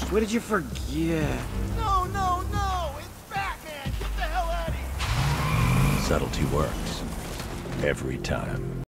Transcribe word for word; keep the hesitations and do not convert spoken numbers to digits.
What did you forget? No, no, no! It's Batman! Get the hell out of here! Subtlety works. Every time.